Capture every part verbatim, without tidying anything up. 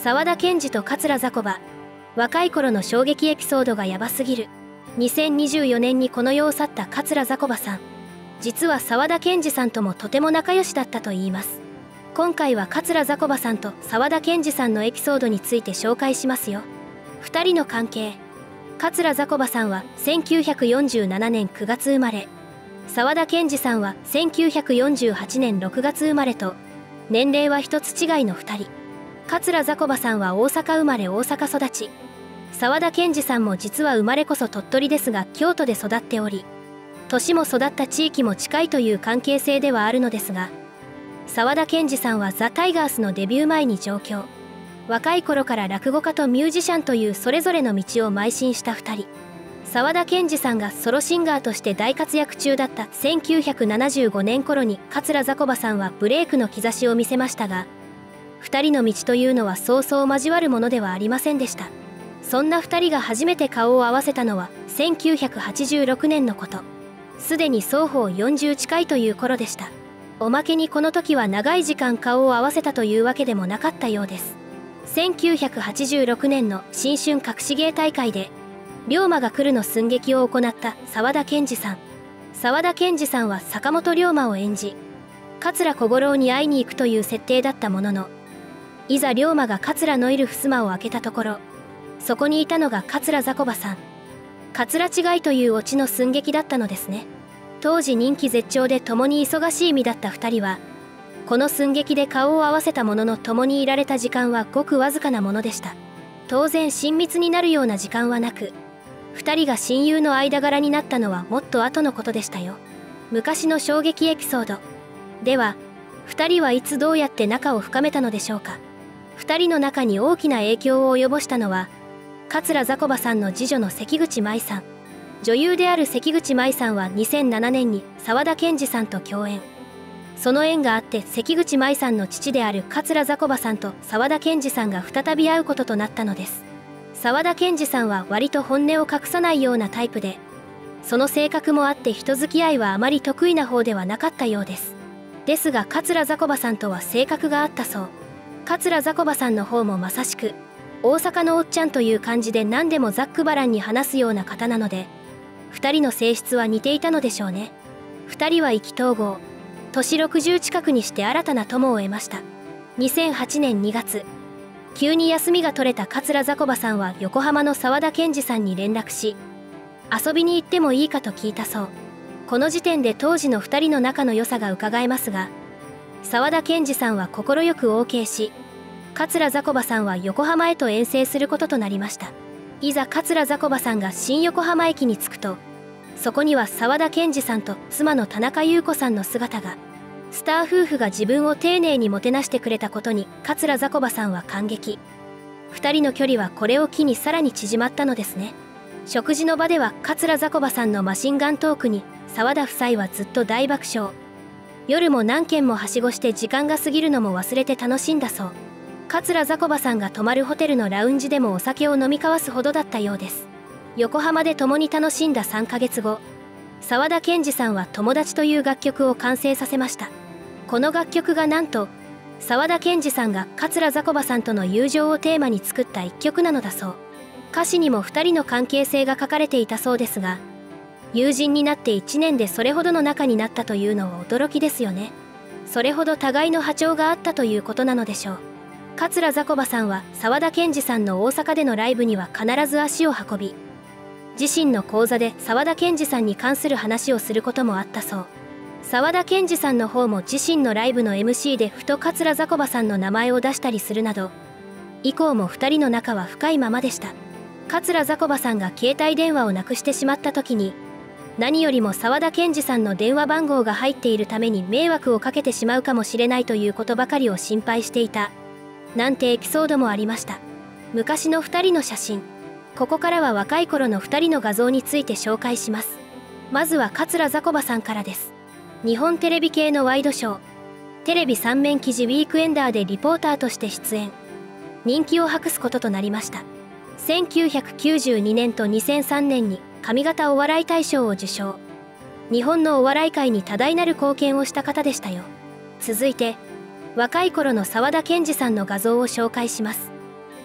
沢田研二と桂雑魚場。若い頃の衝撃エピソードがヤバすぎる。にせんにじゅうよねんにこの世を去った桂雑魚場さん。実は沢田研二さんともとても仲良しだったといいます。今回は桂雑魚場さんと沢田研二さんのエピソードについて紹介しますよ。ふたりの関係。桂雑魚場さんはせんきゅうひゃくよんじゅうななねんくがつ生まれ、沢田研二さんはせんきゅうひゃくよんじゅうはちねんろくがつ生まれと、年齢は一つ違いのふたり。桂雑魚場さんは大阪生まれ大阪育ち、沢田研二さんも実は生まれこそ鳥取ですが京都で育っており、年も育った地域も近いという関係性ではあるのですが、沢田研二さんはザ・タイガースのデビュー前に上京。若い頃から落語家とミュージシャンというそれぞれの道を邁進したふたり。沢田研二さんがソロシンガーとして大活躍中だったせんきゅうひゃくななじゅうごねん頃に桂雑魚場さんはブレイクの兆しを見せましたが、ふたりの道というのはそうそう交わるものではありませんでした。そんなふたりが初めて顔を合わせたのはせんきゅうひゃくはちじゅうろくねんのこと。すでに双方よんじゅう近いという頃でした。おまけにこの時は長い時間顔を合わせたというわけでもなかったようです。せんきゅうひゃくはちじゅうろくねんの新春隠し芸大会で龍馬が来るの寸劇を行った沢田研二さん。沢田研二さんは坂本龍馬を演じ、桂小五郎に会いに行くという設定だったものの、いざ龍馬が桂のいる襖を開けたところ、そこにいたのが桂雑魚場さん。桂違いというオチの寸劇だったのですね。当時人気絶頂で共に忙しい身だったふたりは、この寸劇で顔を合わせたものの共にいられた時間はごくわずかなものでした。当然親密になるような時間はなく、ふたりが親友の間柄になったのはもっと後のことでしたよ。昔の衝撃エピソード。では、ふたりはいつどうやって仲を深めたのでしょうか。ふたりの中に大きな影響を及ぼしたのは、桂雑魚場さんの次女の関口舞さん。女優である関口舞さんはにせんななねんに沢田研二さんと共演。その縁があって関口舞さんの父である桂雑魚場さんと沢田研二さんが再び会うこととなったのです。沢田研二さんは割と本音を隠さないようなタイプで、その性格もあって人付き合いはあまり得意な方ではなかったようです。ですが桂雑魚場さんとは性格があったそう。桂雑魚場さんの方もまさしく大阪のおっちゃんという感じで何でもざっくばらんに話すような方なので、ふたりの性質は似ていたのでしょうね。ふたりは意気投合。年ろくじゅう近くにして新たな友を得ました。にせんはちねんにがつ、急に休みが取れた桂雑魚場さんは横浜の沢田研二さんに連絡し、遊びに行ってもいいかと聞いたそう。この時点で当時のふたりの仲の良さがうかがえますが、沢田研二さんは快く オーケー し、桂雑魚場さんは横浜へと遠征することとなりました。いざ桂雑魚場さんが新横浜駅に着くと、そこには沢田研二さんと妻の田中優子さんの姿が。スター夫婦が自分を丁寧にもてなしてくれたことに桂雑魚場さんは感激。ふたりの距離はこれを機にさらに縮まったのですね。食事の場では桂雑魚場さんのマシンガントークに沢田夫妻はずっと大爆笑。夜も何軒もはしごして時間が過ぎるのも忘れて楽しんだそう。桂雑魚場さんが泊まるホテルのラウンジでもお酒を飲み交わすほどだったようです。横浜で共に楽しんださんかげつご、沢田研二さんは友達という楽曲を完成させました。この楽曲がなんと沢田研二さんが桂雑魚場さんとの友情をテーマに作った一曲なのだそう。歌詞にもふたりの関係性が書かれていたそうですが、友人になっていちねんでそれほどの仲になったというのは驚きですよね。それほど互いの波長があったということなのでしょう。桂雑魚場さんは沢田研二さんの大阪でのライブには必ず足を運び、自身の講座で沢田研二さんに関する話をすることもあったそう。沢田研二さんの方も自身のライブの エムシー でふと桂雑魚場さんの名前を出したりするなど、以降もふたりの仲は深いままでした。桂雑魚場さんが携帯電話をなくしてしまった時に、何よりも沢田研二さんの電話番号が入っているために迷惑をかけてしまうかもしれないということばかりを心配していた、なんてエピソードもありました。昔のふたりの写真。ここからは若い頃のふたりの画像について紹介します。まずは桂雑魚場さんからです。日本テレビ系のワイドショー、テレビ三面記事ウィークエンダーでリポーターとして出演。人気を博すこととなりました。せんきゅうひゃくきゅうじゅうにねんとにせんさんねんに上方お笑い大賞を受賞。日本のお笑い界に多大なる貢献をした方でしたよ。続いて、若い頃の沢田研二さんの画像を紹介します。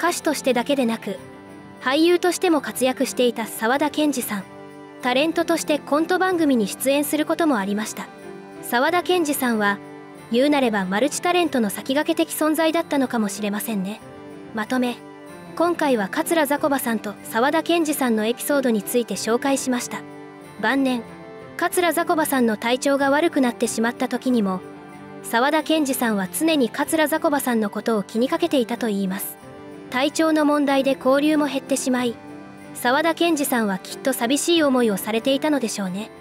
歌手としてだけでなく俳優としても活躍していた沢田研二さん。タレントとしてコント番組に出演することもありました。沢田研二さんは言うなればマルチタレントの先駆け的存在だったのかもしれませんね。まとめ、今回は桂ざこばさんと沢田研二さんのエピソードについて紹介しました。晩年桂ざこばさんの体調が悪くなってしまった時にも沢田研二さんは常に桂ざこばさんのことを気にかけていたといいます。体調の問題で交流も減ってしまい、沢田研二さんはきっと寂しい思いをされていたのでしょうね。